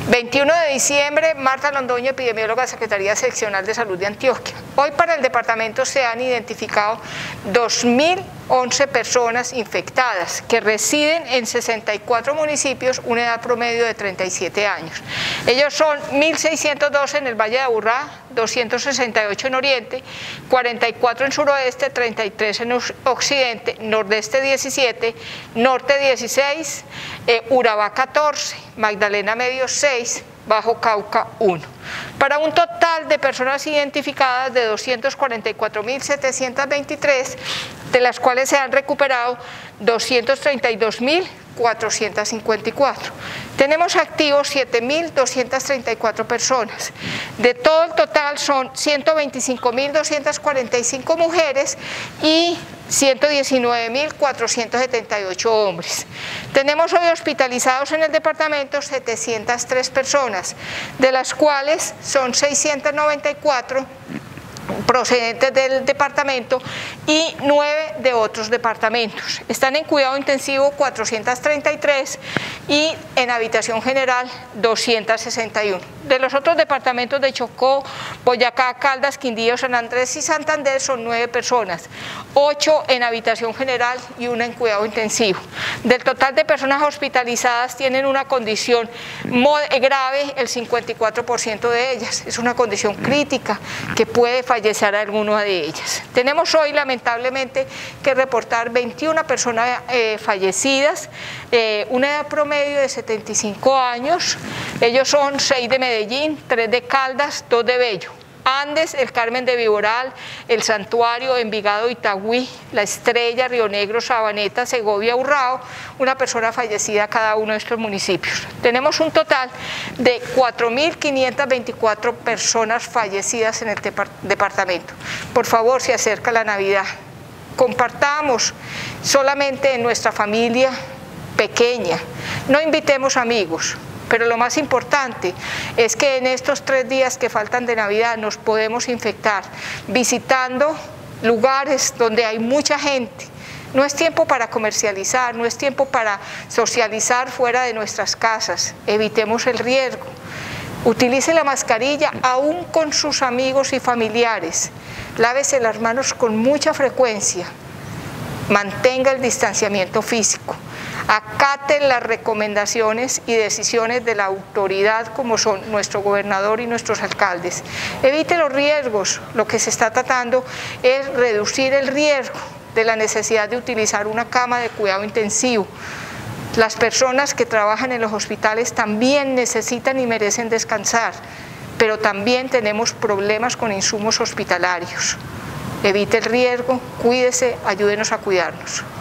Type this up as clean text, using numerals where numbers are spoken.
21 de diciembre, Marta Londoño, epidemióloga de Secretaría Seccional de Salud de Antioquia. Hoy para el departamento se han identificado 2.011 personas infectadas que residen en 64 municipios, una edad promedio de 37 años. Ellos son 1.612 en el Valle de Aburrá, 268 en Oriente, 44 en Suroeste, 33 en Occidente, Nordeste 17, Norte 16, Urabá 14, Magdalena Medio 6, Bajo Cauca 1, para un total de personas identificadas de 244.723, de las cuales se han recuperado 232.454. Tenemos activos 7.234 personas. De todo el total son 125.245 mujeres y 119.478 hombres. Tenemos hoy hospitalizados en el departamento 703 personas, de las cuales son 694 procedentes del departamento y 9 de otros departamentos. Están en cuidado intensivo 433 y en habitación general 261. De los otros departamentos de Chocó, Boyacá, Caldas, Quindío, San Andrés y Santander son 9 personas, 8 en habitación general y 1 en cuidado intensivo. Del total de personas hospitalizadas tienen una condición grave el 54% de ellas. Es una condición crítica que puede fallecer a alguna de ellas. Tenemos hoy lamentablemente que reportar 21 personas fallecidas, una edad promedio de 75 años. Ellos son 6 de Medellín, 3 de Caldas, 2 de Bello. Andes, el Carmen de Viboral, el Santuario, Envigado, Itagüí, La Estrella, Río Negro, Sabaneta, Segovia, Urrao, una persona fallecida cada uno de estos municipios. Tenemos un total de 4.524 personas fallecidas en el departamento. Por favor, se acerca la Navidad. Compartamos solamente en nuestra familia pequeña. No invitemos amigos. Pero lo más importante es que en estos 3 días que faltan de Navidad nos podemos infectar visitando lugares donde hay mucha gente. No es tiempo para comercializar, no es tiempo para socializar fuera de nuestras casas. Evitemos el riesgo. Utilice la mascarilla aún con sus amigos y familiares. Lávese las manos con mucha frecuencia. Mantenga el distanciamiento físico. Acaten las recomendaciones y decisiones de la autoridad como son nuestro gobernador y nuestros alcaldes. Evite los riesgos. Lo que se está tratando es reducir el riesgo de la necesidad de utilizar una cama de cuidado intensivo. Las personas que trabajan en los hospitales también necesitan y merecen descansar, pero también tenemos problemas con insumos hospitalarios. Evite el riesgo, cuídese, ayúdenos a cuidarnos.